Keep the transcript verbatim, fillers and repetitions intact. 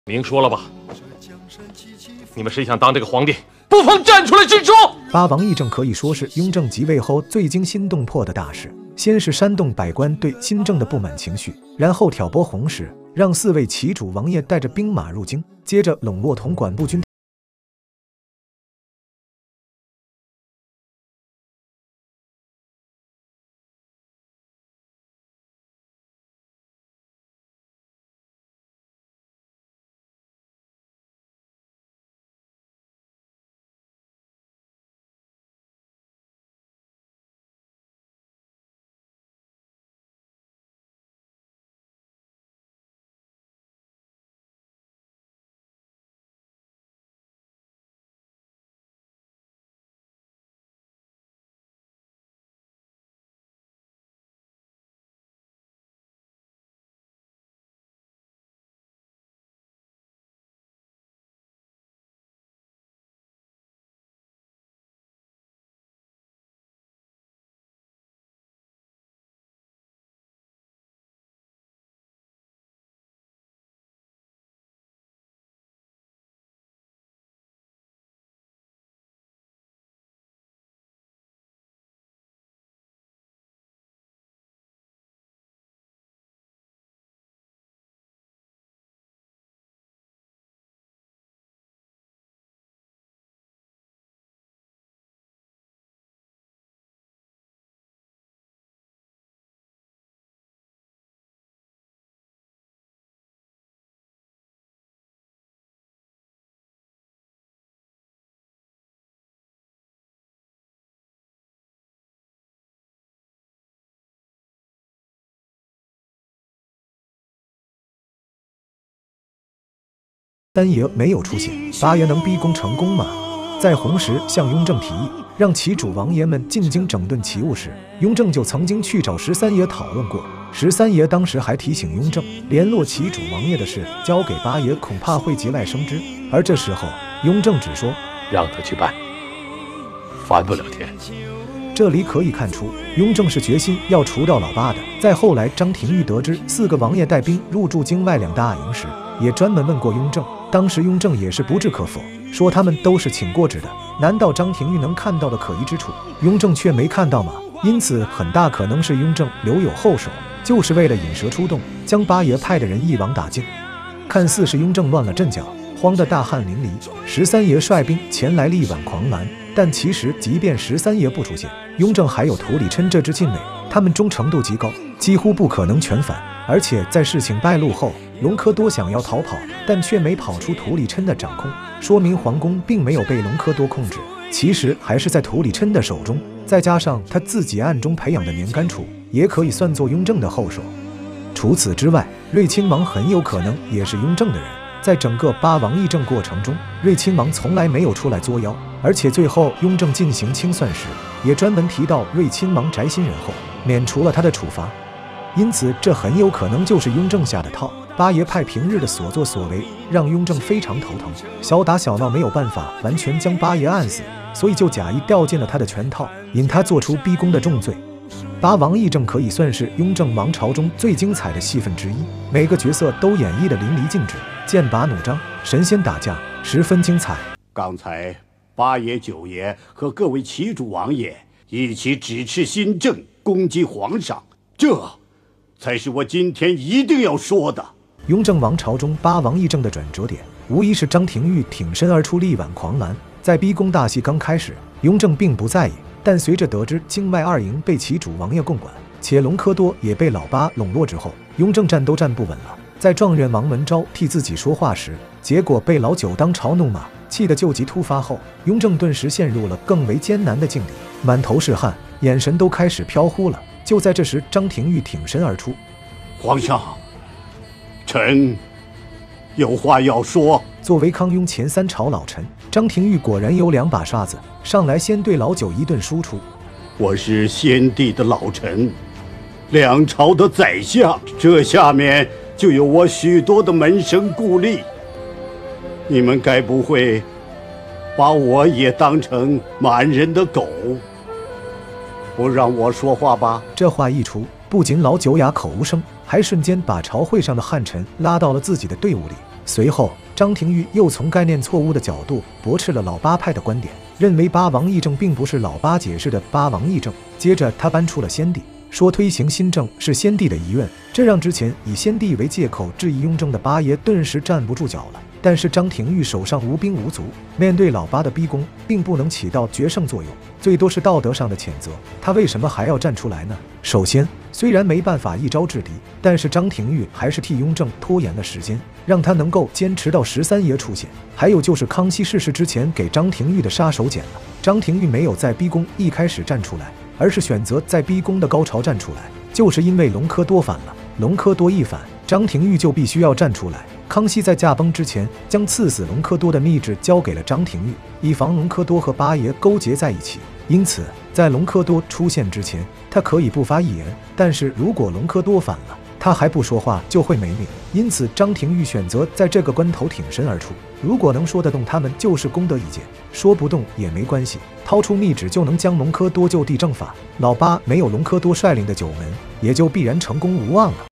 明说了吧，你们谁想当这个皇帝，不妨站出来直说。 八王议政可以说是雍正即位后最惊心动魄的大事。先是煽动百官对新政的不满情绪，然后挑拨红石，让四位旗主王爷带着兵马入京，接着笼络统管部军。三爷没有出现，八爷能逼宫成功吗？在红石向雍正提议让旗主王爷们进京整顿旗务时，雍正就曾经去找十三爷讨论过。十三爷当时还提醒雍正，联络旗主王爷的事交给八爷，恐怕会节外生枝。而这时候，雍正只说让他去办，翻不了天。 这里可以看出，雍正是决心要除掉老八的。再后来，张廷玉得知四个王爷带兵入驻京外两大暗营时，也专门问过雍正。当时雍正也是不置可否，说他们都是请过旨的，难道张廷玉能看到的可疑之处，雍正却没看到吗？因此，很大可能是雍正留有后手，就是为了引蛇出洞，将八爷派的人一网打尽。看似是雍正乱了阵脚，慌得大汗淋漓，十三爷率兵前来力挽狂澜。但其实，即便十三爷不出现，雍正还有涂里琛这支禁卫，他们忠诚度极高，几乎不可能全反。而且在事情败露后，隆科多想要逃跑，但却没跑出涂里琛的掌控，说明皇宫并没有被隆科多控制，其实还是在涂里琛的手中。再加上他自己暗中培养的年甘楚，也可以算作雍正的后手。除此之外，睿亲王很有可能也是雍正的人。在整个八王议政过程中，睿亲王从来没有出来作妖，而且最后雍正进行清算时，也专门提到睿亲王宅心仁厚，免除了他的处罚。因此，这很有可能就是雍正下的套。八爷派平日的所作所为，让雍正非常头疼，小打小闹没有办法完全将八爷按死，所以就假意掉进了他的圈套，引他做出逼宫的重罪。八王议政可以算是雍正王朝中最精彩的戏份之一，每个角色都演绎得淋漓尽致，剑拔弩张，神仙打架，十分精彩。 刚才八爷、九爷和各位旗主王爷一起指斥新政，攻击皇上，这才是我今天一定要说的。 雍正王朝中八王议政的转折点，无疑是张廷玉挺身而出力挽狂澜。在逼宫大戏刚开始，雍正并不在意，但随着得知京外二营被旗主王爷共管，且隆科多也被老八笼络之后，雍正站都站不稳了。在状元王文昭替自己说话时，结果被老九当朝怒骂，气得旧疾突发后，雍正顿时陷入了更为艰难的境地，满头是汗，眼神都开始飘忽了。就在这时，张廷玉挺身而出：“ 皇上，臣有话要说。” 作为康雍前三朝老臣，张廷玉果然有两把刷子，上来先对老九一顿输出：“ 我是先帝的老臣，两朝的宰相，这下面就有我许多的门生故吏，你们该不会把我也当成满人的狗？不让我说话吧？” 这话一出，不仅老九哑口无声，还瞬间把朝会上的汉臣拉到了自己的队伍里。 随后，张廷玉又从概念错误的角度驳斥了老八派的观点，认为八王议政并不是老八解释的八王议政。接着，他搬出了先帝，说推行新政是先帝的遗愿，这让之前以先帝为借口质疑雍正的八爷顿时站不住脚了。但是张廷玉手上无兵无卒，面对老八的逼宫，并不能起到决胜作用，最多是道德上的谴责。他为什么还要站出来呢？首先，虽然没办法一招制敌，但是张廷玉还是替雍正拖延了时间，让他能够坚持到十三爷出现。还有就是康熙逝世之前给张廷玉的杀手锏了。张廷玉没有在逼宫一开始站出来，而是选择在逼宫的高潮站出来，就是因为隆科多反了。隆科多一反，张廷玉就必须要站出来。康熙在驾崩之前，将赐死隆科多的密旨交给了张廷玉，以防隆科多和八爷勾结在一起。因此，在隆科多出现之前，他可以不发一言，但是如果隆科多反了，他还不说话就会没命。因此，张廷玉选择在这个关头挺身而出。如果能说得动他们，就是功德一件；说不动也没关系，掏出密旨就能将隆科多就地正法。老八没有隆科多率领的九门，也就必然成功无望了。